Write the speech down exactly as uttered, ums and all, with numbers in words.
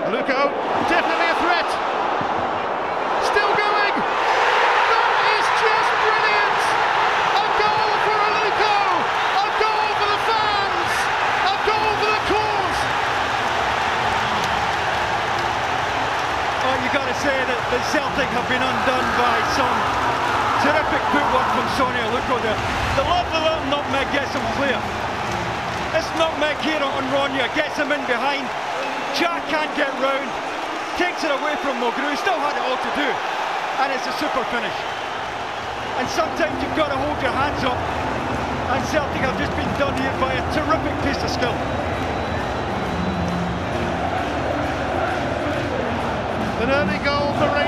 Aluko, definitely a threat. Still going. That is just brilliant. A goal for Aluko. A goal for the fans. A goal for the cause. Oh, you got to say that, that Celtic have been undone by some terrific footwork from Sone Aluko there. The lovely little nutmeg gets him clear. This nutmeg here on Ronya gets him in behind. Jack can't get round, takes it away from Mulgrew, still had it all to do, and it's a super finish. And sometimes you've got to hold your hands up, and Celtic have just been done here by a terrific piece of skill. An early goal for